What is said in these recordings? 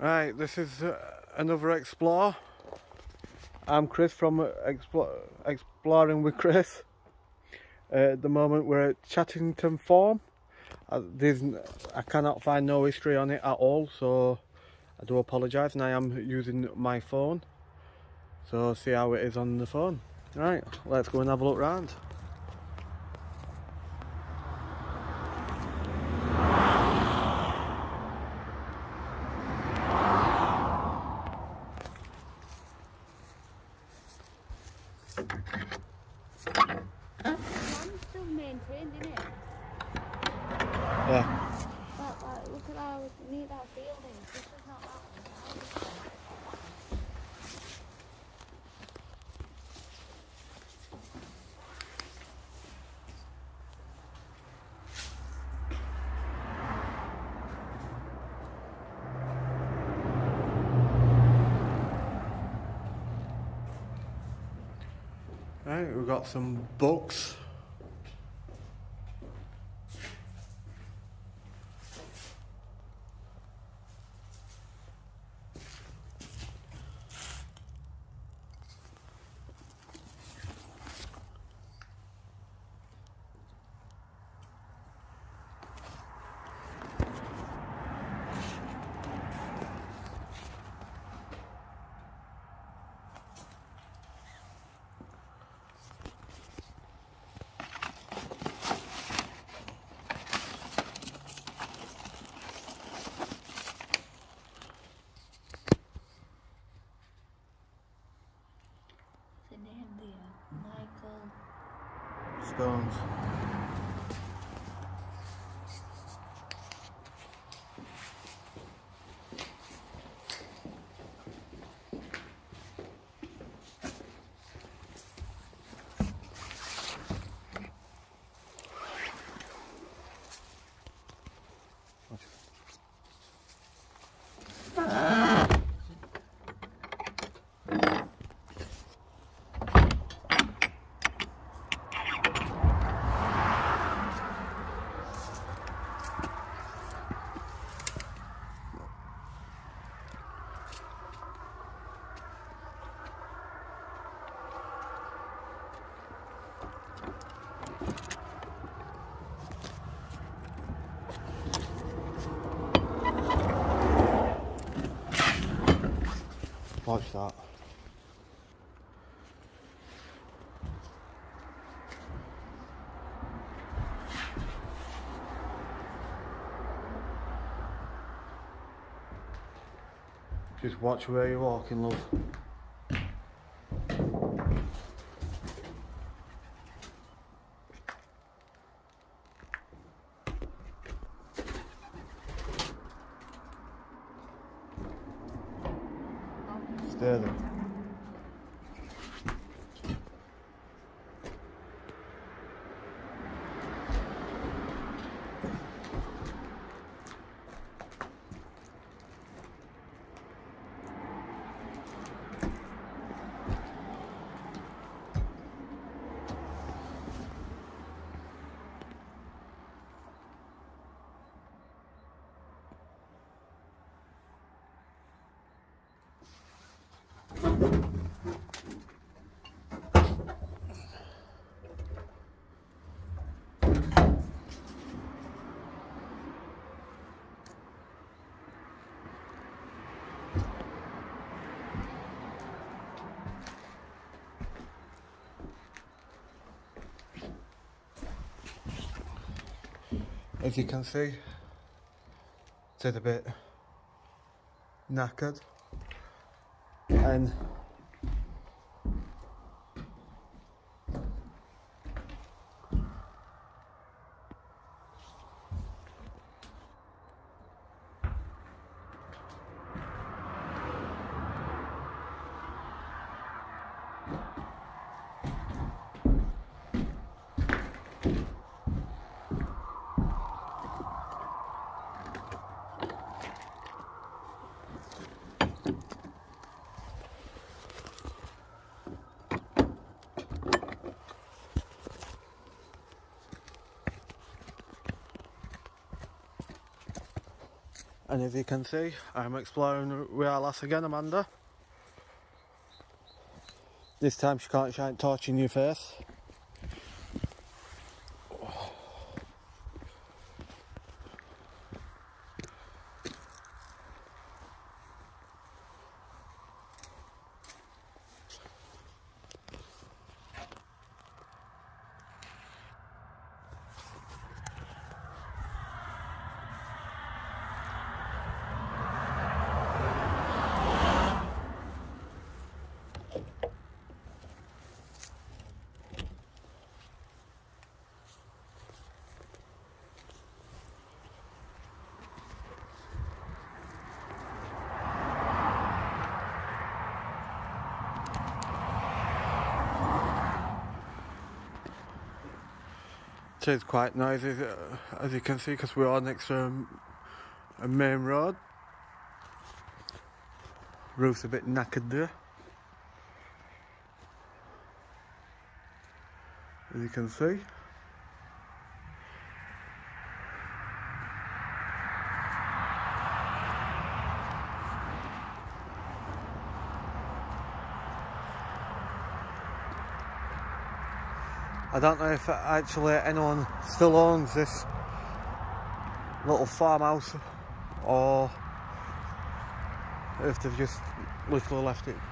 Right, this is another Explore. I'm Chris from Exploring with Chris. At the moment we're at Chatterton farm. I cannot find no history on it at all, so I do apologise, and I am using my phone. So see how it is on the phone. Right, let's go and have a look round. Still maintained, isn't it? Yeah. But look at how neat that field is. This is not that one. Right, we've got some books. The name there, Michael Stones. Watch that. Just watch where you're walking, love. Stay there. As you can see, it's a bit knackered, and And as you can see, I'm exploring with our lass again, Amanda. This time she can't shine torch in your face. It is quite noisy, as you can see, because we are next to a main road. Roof's a bit knackered there, as you can see. I don't know if actually anyone still owns this little farmhouse or if they've just literally left it.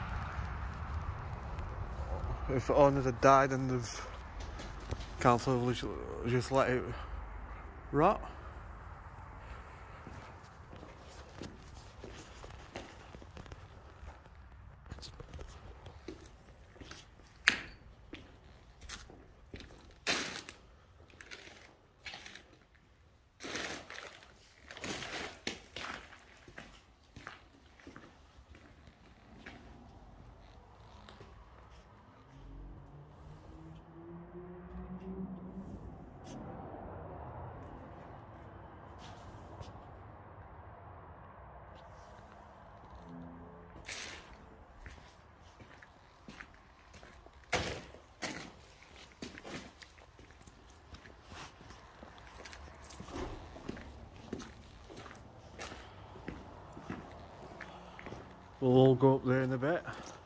If the owners had died and the council have just let it rot. We'll all go up there in a bit.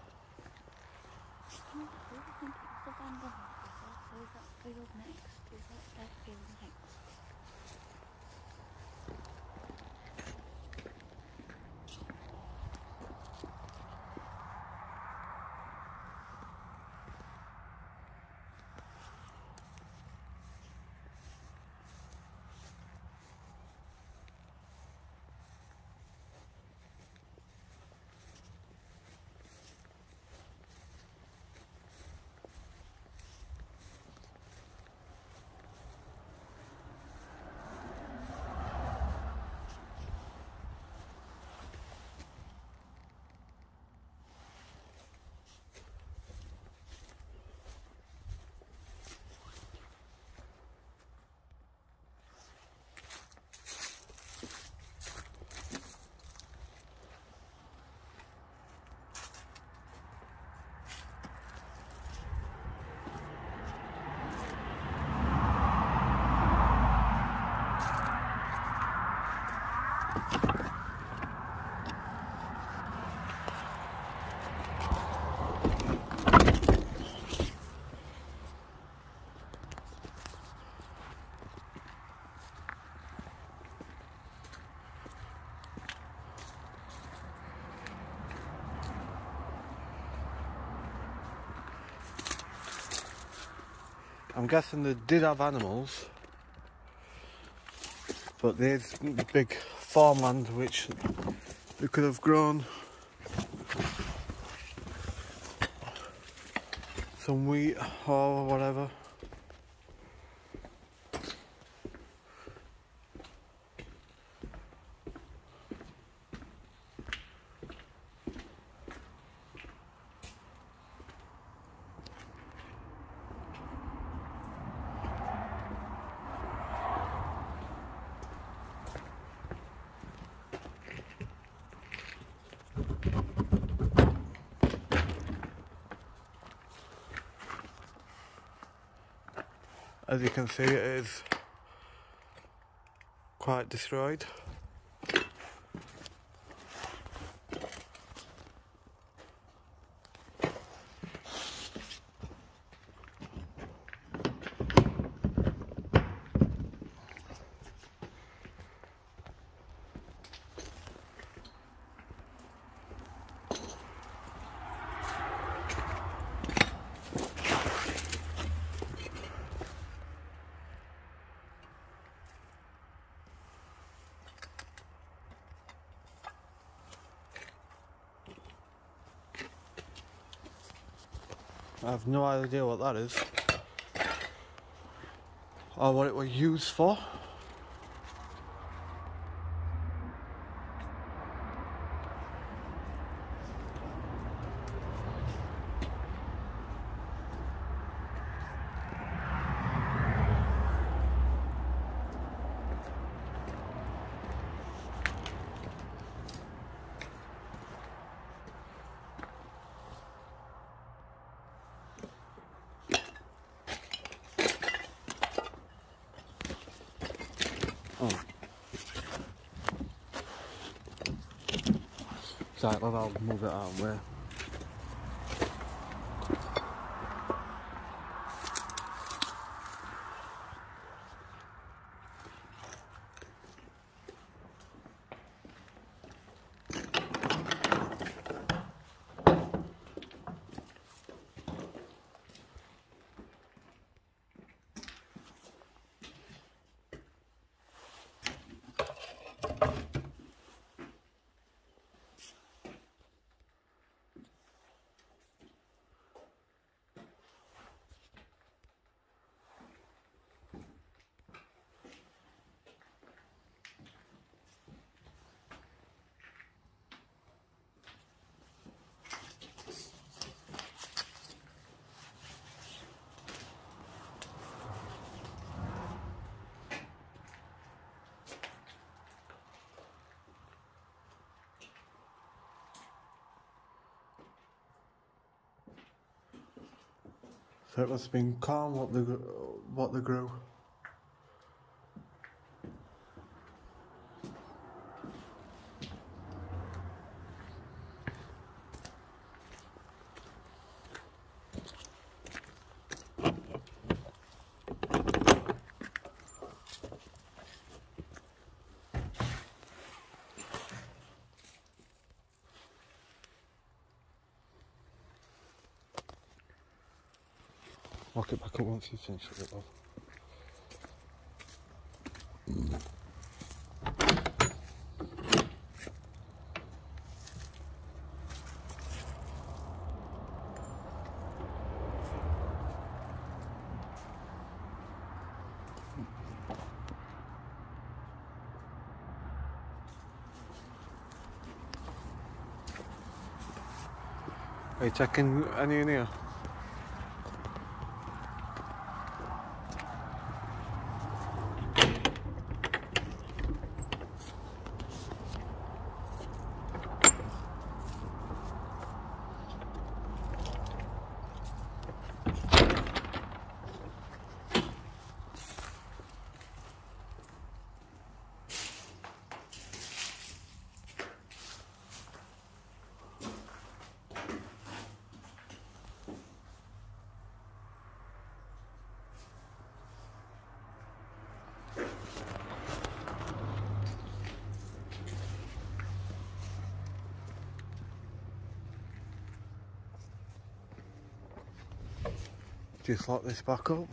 I'm guessing they did have animals, but there's big farmland which they could have grown some wheat or whatever. As you can see, it is quite destroyed. I have no idea what that is or what it was used for. Right, well, I'll move it out of the way. So it must have been corn what they grew. Lock it back up once you've finished with it, love. Are you checking any in here? Just lock this back up.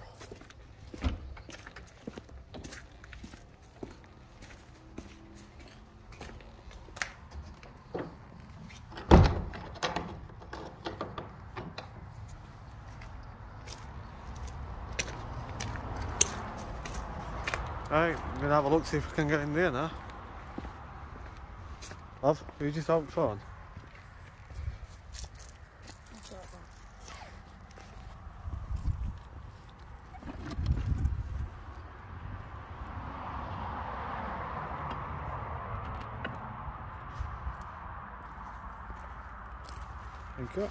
Right, I'm gonna have a look, see if we can get in there now. Love, are you just out the phone? Thank you.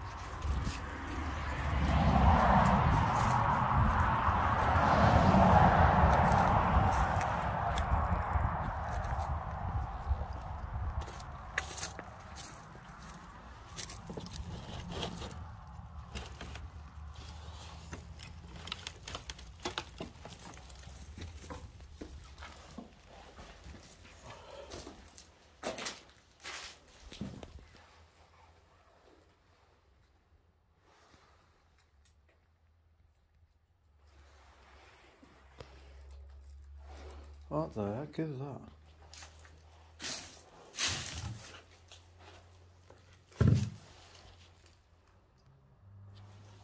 What the heck is that?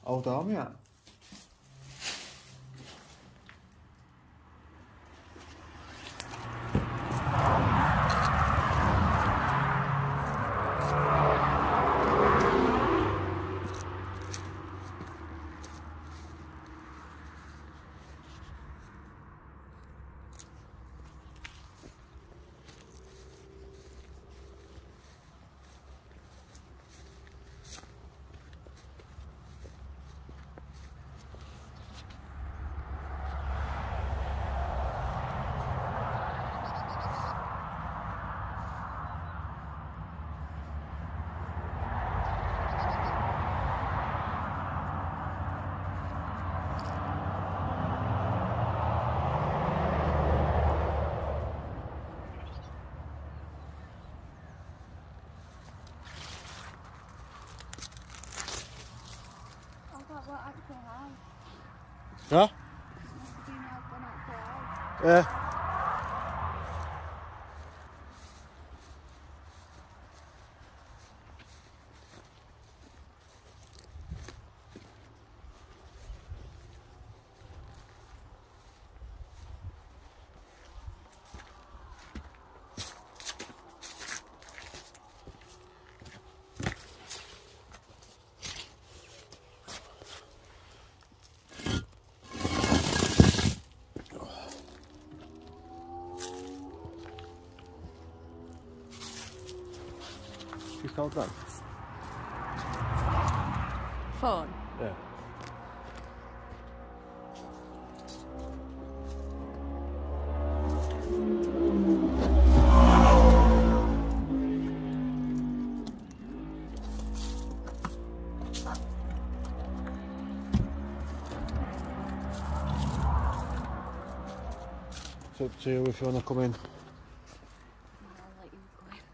Old army at? What actual house? Yeah? Must have been an actual house. Yeah. You sold that? Phone? Yeah. It's up to you if you want to come in. I'll let you go in.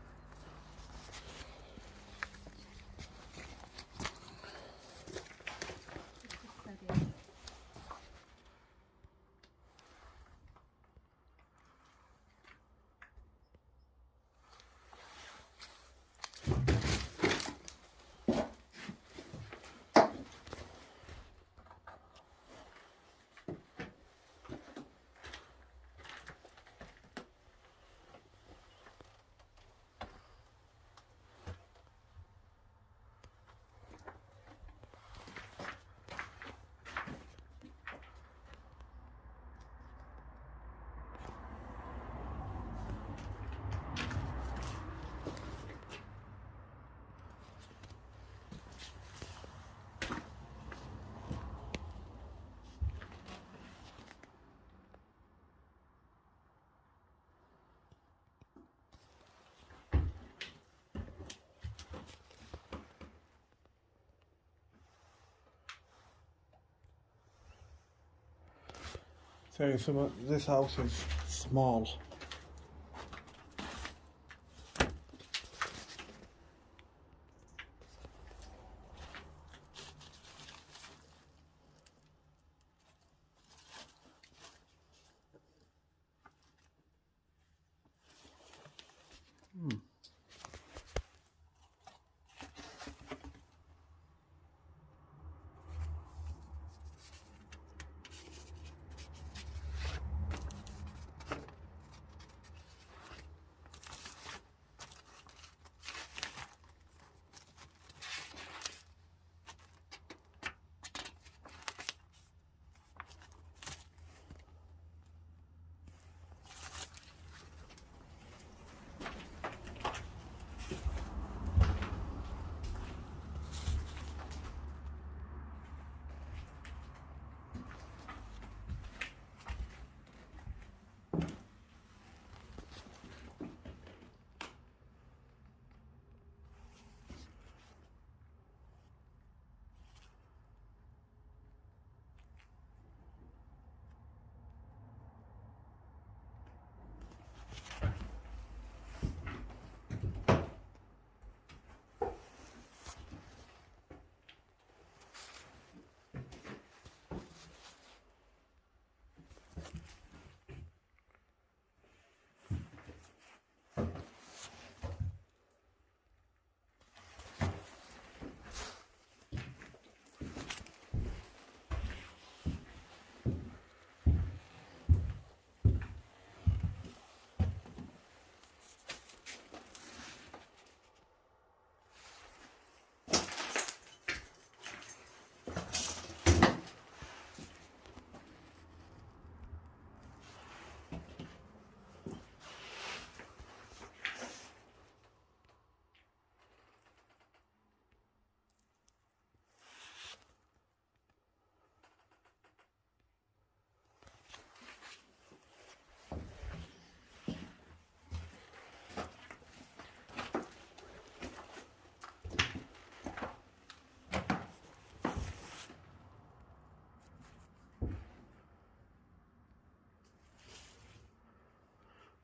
Tell you something, this house is small.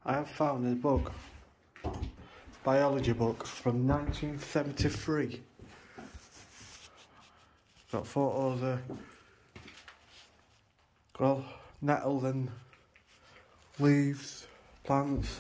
I have found a book, biology book from 1973. Got photos of well, nettles and leaves, plants.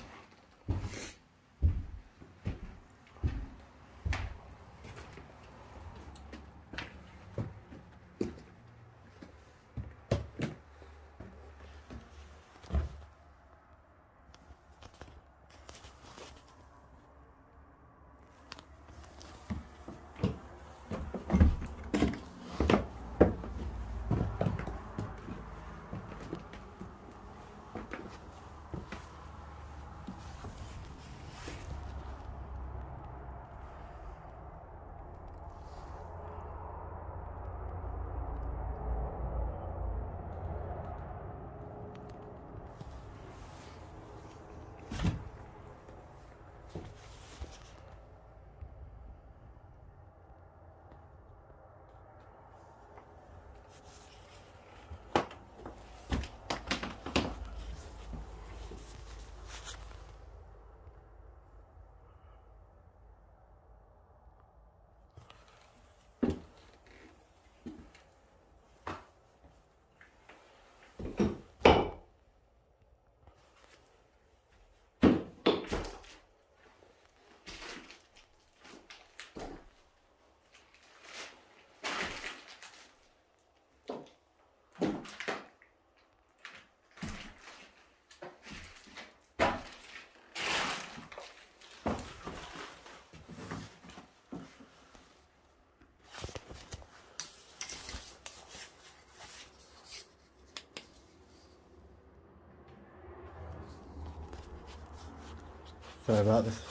Sorry about this.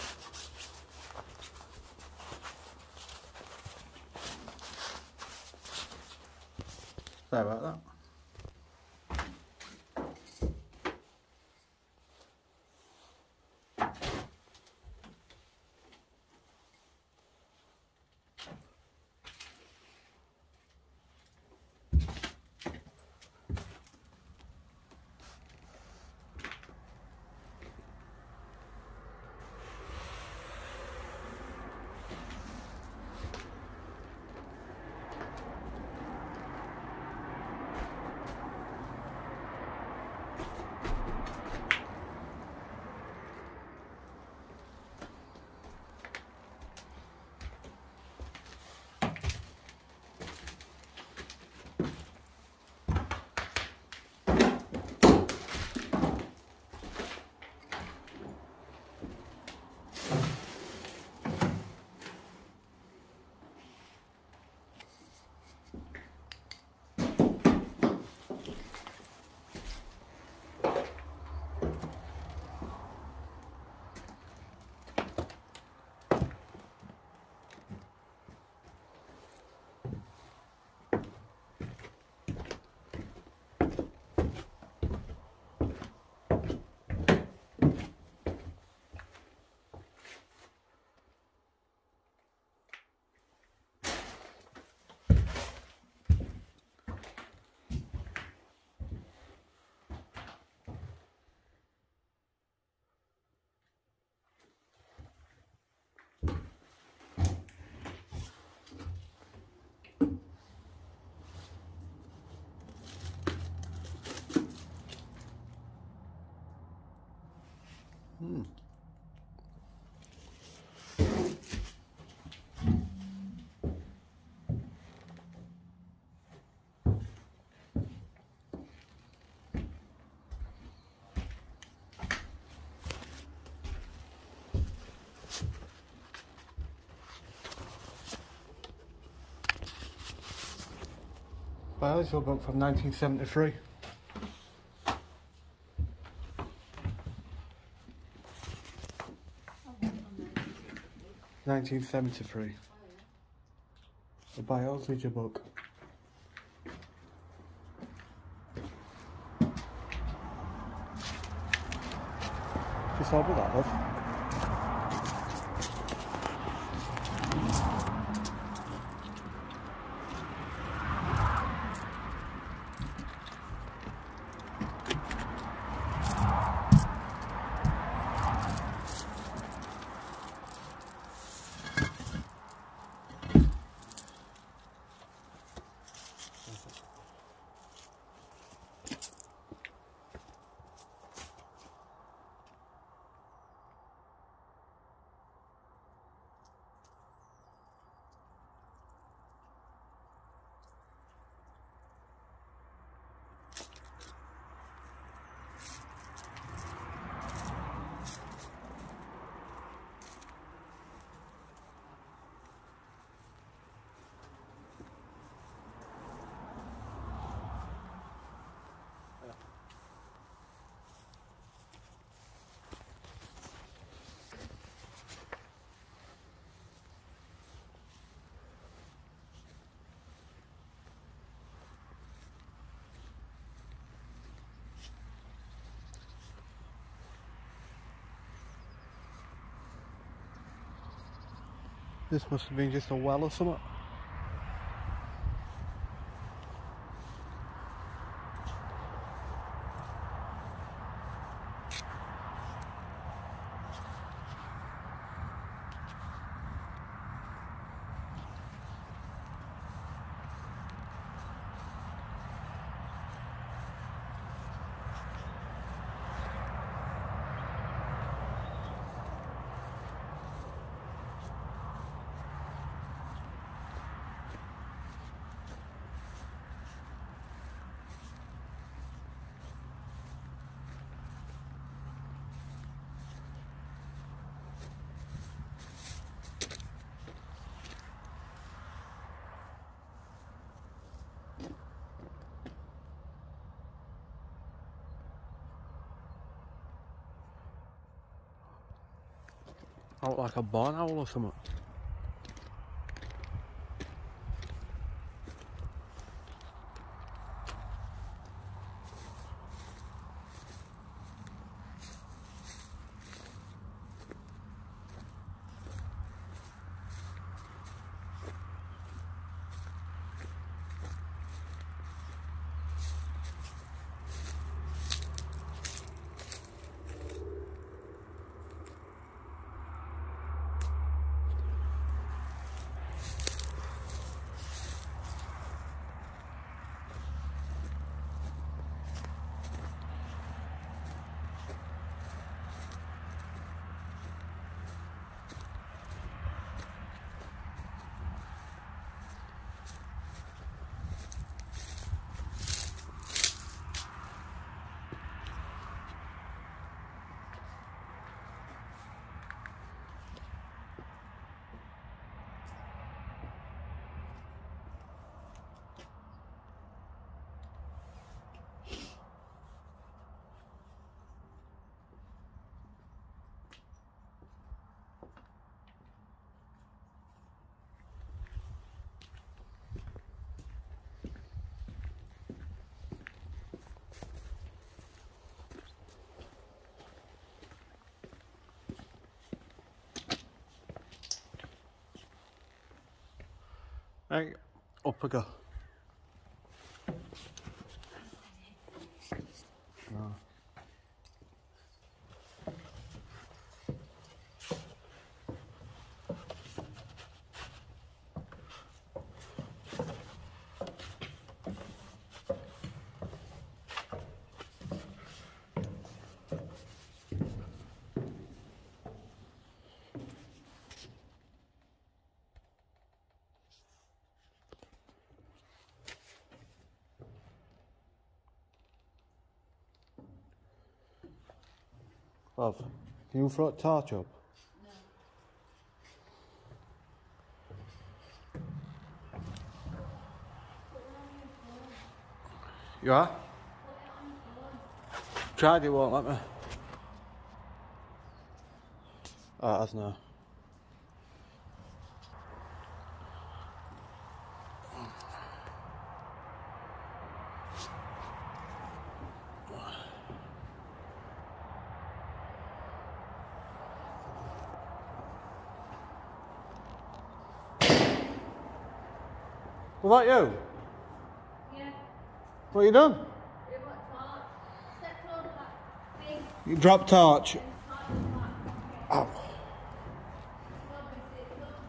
Sorry about that. Biology book from 1973. 1973. A biology book. Just over that, love. This must have been just a well or something. Out like a barn owl or something. Right, up I go. Oh. Love, can you throw a torch up? No. You are? Tried it, won't let me. Oh, that's no. Was that you? Yeah. What you done? It was torch. Stepped over that thing. You dropped torch. And torch was back. Ow. Obviously, it's not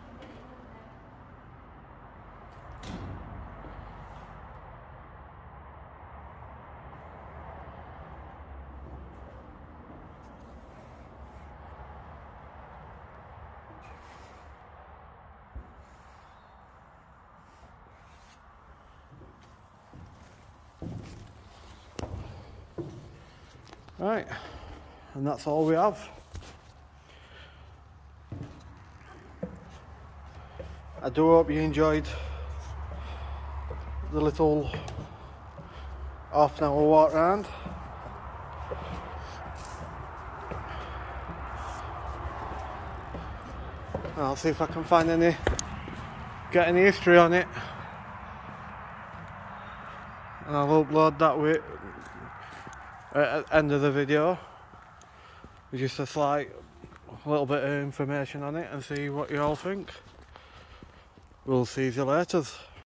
Right, and that's all we have. I do hope you enjoyed the little half an hour walk round. I'll see if I can find get any history on it, and I'll upload that with at the end of the video with just a little bit of information on it and see what you all think. We'll see you later.